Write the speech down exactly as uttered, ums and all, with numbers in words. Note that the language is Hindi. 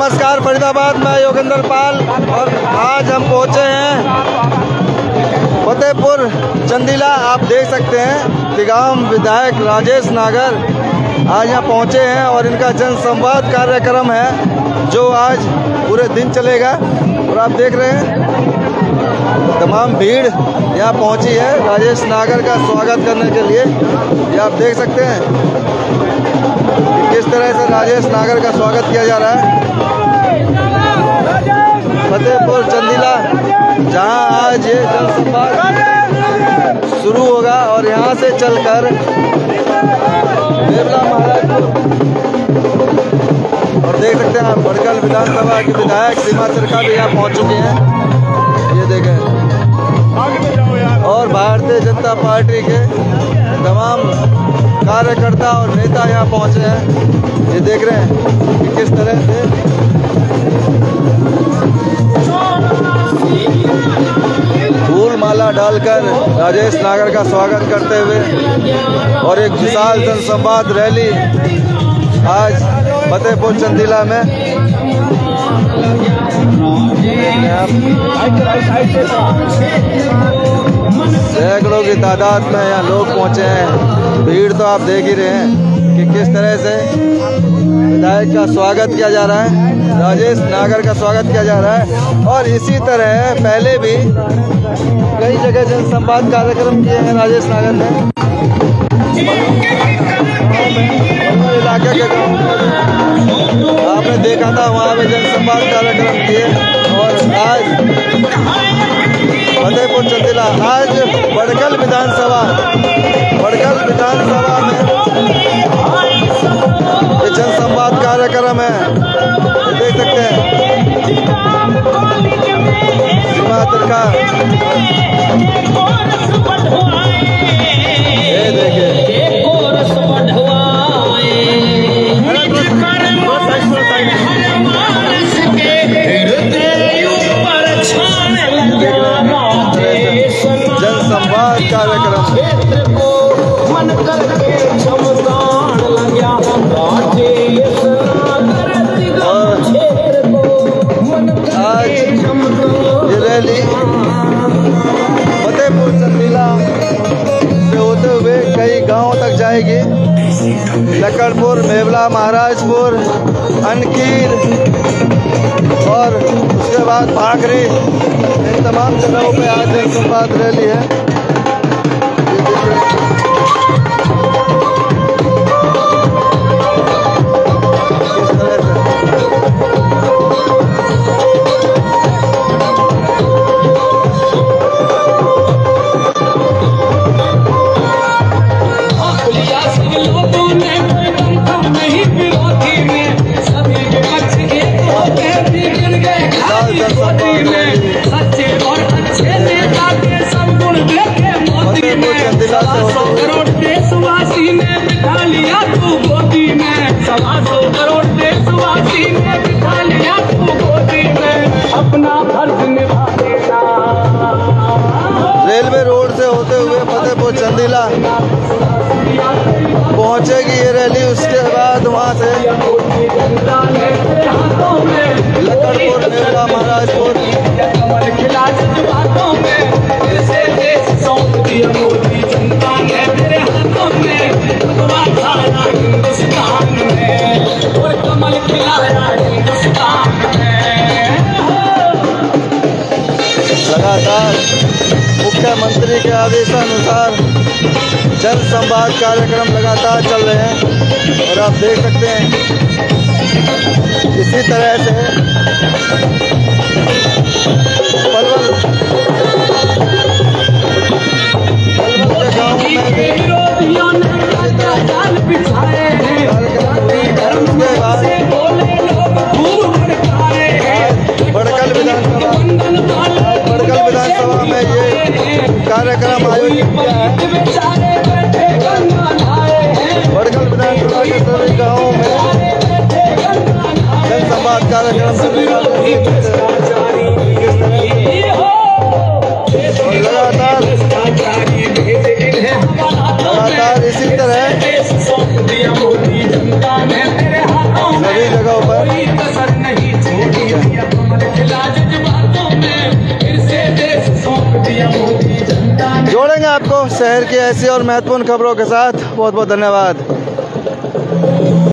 नमस्कार फरीदाबाद, मैं योगेंद्र पाल और आज हम पहुंचे हैं फतेहपुर चंदीला। आप देख सकते हैं कि गांव विधायक राजेश नागर आज यहाँ पहुंचे हैं और इनका जन संवाद कार्यक्रम है जो आज पूरे दिन चलेगा। और आप देख रहे हैं तमाम भीड़ यहाँ पहुंची है राजेश नागर का स्वागत करने के लिए। ये आप देख सकते हैं कि किस तरह से राजेश नागर का स्वागत किया जा रहा है फतेहपुर चंदीला, जहां आज ये जनसंवाद शुरू होगा और यहां से चलकर मेवला महाराजपुर। और देख सकते हैं आप बड़कल विधानसभा के विधायक सीमा तिरका भी यहाँ पहुंच चुके हैं, ये देखें। और भारतीय जनता पार्टी के तमाम कार्यकर्ता और नेता यहाँ पहुंचे हैं, ये देख रहे हैं कि किस तरह से फूल माला डालकर राजेश नागर का स्वागत करते हुए और एक विशाल जनसंवाद रैली आज फतेहपुर चंदीला में। सैकड़ों की तादाद में यहाँ लोग पहुंचे हैं। भीड़ तो आप देख ही रहे हैं कि किस तरह से विधायक का स्वागत किया जा रहा है, राजेश नागर का स्वागत किया जा रहा है। और इसी तरह पहले भी कई जगह जनसंवाद कार्यक्रम किए हैं राजेश नागर ने। इलाके के गाँव आपने देखा था, वहाँ पे जनसंवाद कार्यक्रम किए। और आज फतेहपुर चंदीला, आज बड़कल विधानसभा बड़कल विधानसभा में ये जनसंवाद कार्यक्रम है, ये देख सकते हैं सीमा तिरका, ये देखिए जनसंवाद कार्यक्रम। आज ये रैली फतेहपुर चंदीला से होते हुए कई गांवों तक जाएगी। लकड़पुर, मेवला महाराजपुर, अनकीर और उसके बाद भाखरी, इन तमाम जगहों पे आज जनसंवाद रैली है। करोड़ देशवासी ने बिठा लिया तू गोदी में, सवा सौ करोड़ देशवासी ने बिठा लिया तू गोदी में, अपना फर्ज निभा देना। रेलवे रोड से होते हुए फतेहपुर चंदीला पहुंचेगी ये रैली। उसके बाद वहां से लकड़पुर, मेवला महाराजपुर, लगातार मुख्यमंत्री के आदेशानुसार जन संवाद कार्यक्रम लगातार चल रहे हैं। और आप देख सकते हैं इसी तरह से पलवल पलवल के गाँव में भी उसके बाद बड़कल विधानसभा बड़कल विधानसभा में ये कार्यक्रम आयोजित किया है। बड़कल विधानसभा के सभी गाँवों में जनसंवाद कार्यक्रम चलेगा। और लगातार लगातार इसी तरह सभी जगहों पर मोदी जनता ने जोड़ेंगे आपको शहर की ऐसी और महत्वपूर्ण खबरों के साथ। बहुत बहुत धन्यवाद।